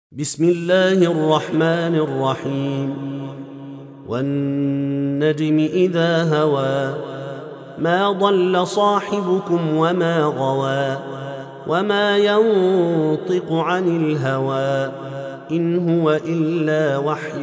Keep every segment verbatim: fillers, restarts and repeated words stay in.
بسم الله الرحمن الرحيم والنجم إذا هوى ما ضل صاحبكم وما غوى وما ينطق عن الهوى إن هو إلا وحي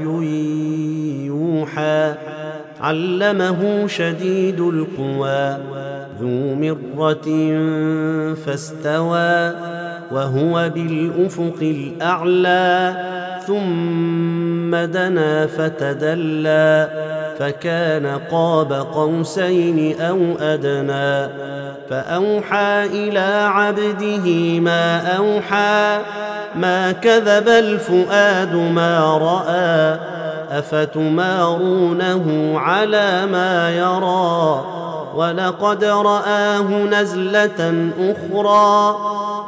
يوحى علمه شديد القوى ذو مرة فاستوى وهو بالأفق الأعلى ثم دنا فتدلى فكان قاب قوسين أو أدنى فأوحى إلى عبده ما أوحى ما كذب الفؤاد ما رأى أفتمارونه على ما يرى ولقد رآه نزلة أخرى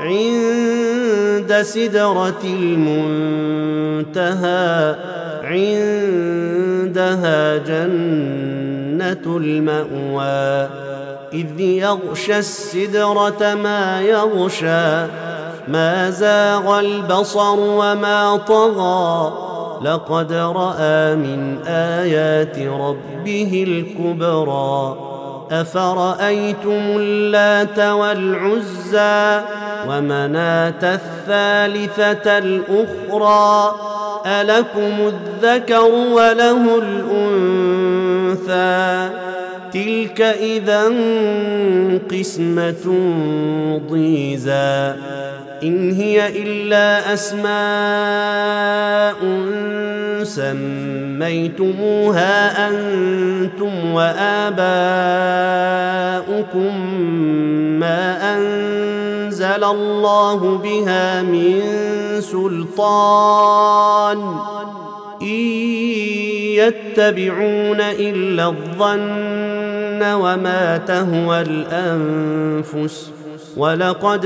عند سدرة المنتهى عندها جنة المأوى إذ يغشى السدرة ما يغشى ما زاغ البصر وما طغى لقد رأى من آيات ربه الكبرى أفرأيتم اللات والعزى ومناة الثالثة الأخرى ألكم الذكر وله الأنثى تلك إذا قسمة ضيزى إن هي إلا أسماء سميتموها أنتم وآباؤكم ما أنزل الله بها من سلطان إن يتبعون إلا الظن وما تهوى الأنفس ولقد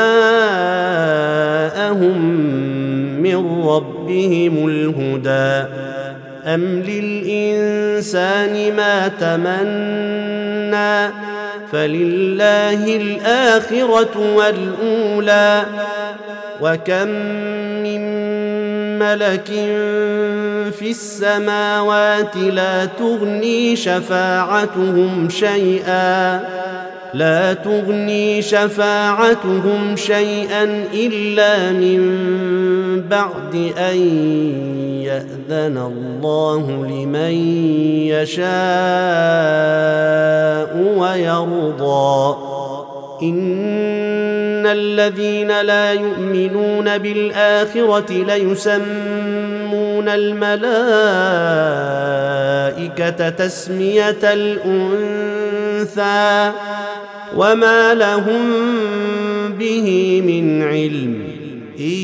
جاءهم من ربهم الهدى أم للإنسان ما تمنى فلله الآخرة والأولى وكم من ملك في السماوات لا تغني شفاعتهم شيئا لا تغني شفاعتهم شيئا إلا من بعد أن يأذن الله لمن يشاء ويرضى إن الذين لا يؤمنون بالآخرة ليسمون الملائكة تسمية الأنثى وما لهم به من علم إن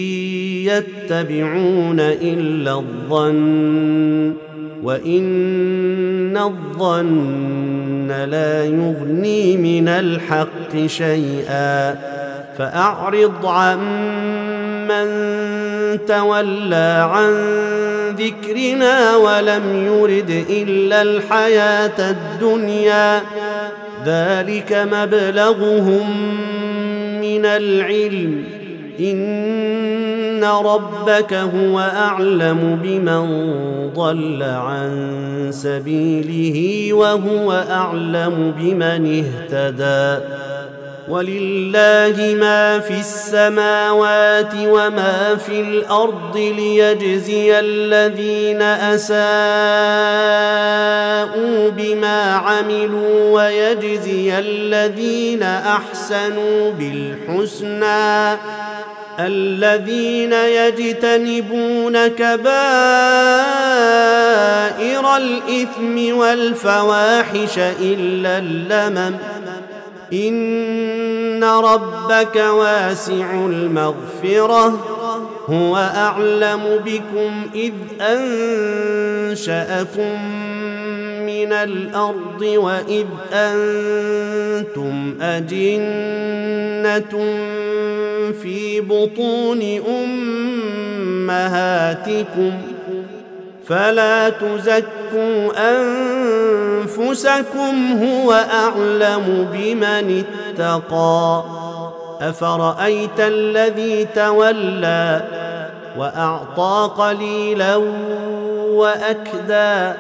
يتبعون إلا الظن وإن الظن لا يغني من الحق شيئا فأعرض عمن تولى عن ذكرنا ولم يرد إلا الحياة الدنيا ذلك مبلغهم من العلم إن ربك هو أعلم بمن ضل عن سبيله وهو أعلم بمن اهتدى ولله ما في السماوات وما في الأرض ليجزي الذين أساءوا بما عملوا ويجزي الذين أحسنوا بالحسنى الذين يجتنبون كبائر الإثم والفواحش إلا اللمم إن ربك واسع المغفرة هو أعلم بكم إذ أنشأكم من الأرض وإذ أنتم أجنة في بطون أمهاتكم فلا تزكوا أنفسكم هو أعلم بمن اتقى أفرأيت الذي تولى وأعطى قليلا وأكدى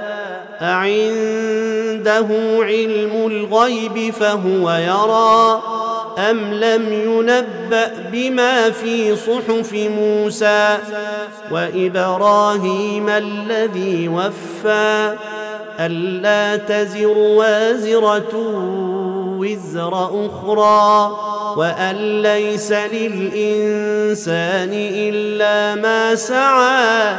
أعنده علم الغيب فهو يرى أم لم ينبأ بما في صحف موسى وإبراهيم الذي وفى ألا تزر وازرة وزر أخرى وأن ليس للإنسان إلا ما سعى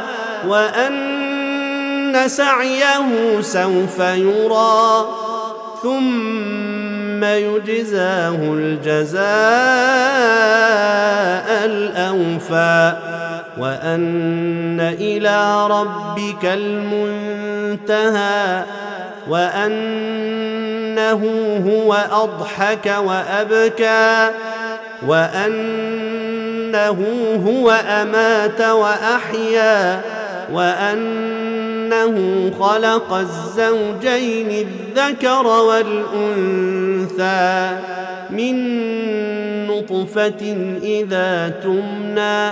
وأن سعيه سوف يرى ثم يجزاه الجزاء الأوفى وأن إلى ربك المنتهى وأنه هو أضحك وأبكى وأنه هو أمات وأحيا وأنه خلق الزوجين الذكر والأنثى من نطفة إذا تمنى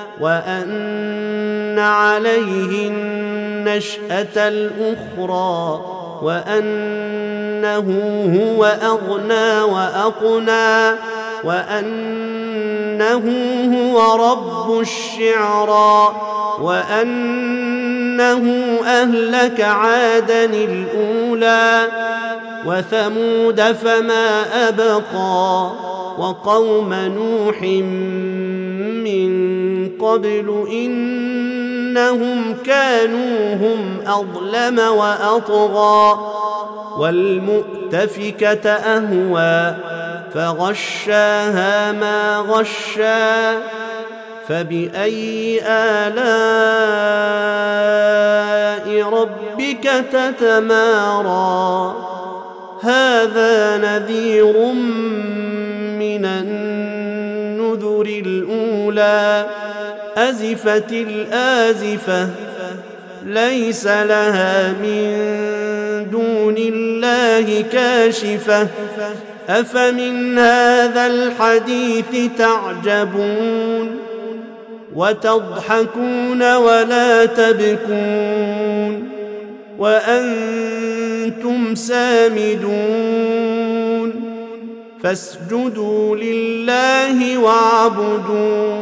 وأن عليه النشأة الأخرى وأنه هو أغنى وأقنى وأنه هو رب الشعرى وأنه أهلك عادا الأولى وثمود فما أبقى وقوم نوح من قبل إنهم كانوا هم أظلم وأطغى والمؤتفكة أهوى فغشاها ما غشى فبأي آلاء ربك تتمارى هذا نذير من النذر الأولى أزفت الآزفة ليس لها من دون الله كاشفة أفمن هذا الحديث تعجبون وتضحكون ولا تبكون وأنتم سامدون فاسجدوا لله واعبدوا